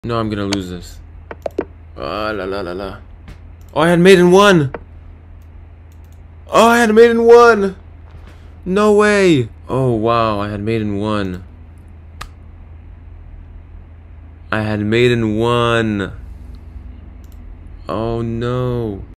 No, I'm gonna lose this. La la la la. Oh, I had maiden 1! Oh, I had maiden 1! No way! Oh, wow, I had maiden 1. I had maiden 1. Oh, no.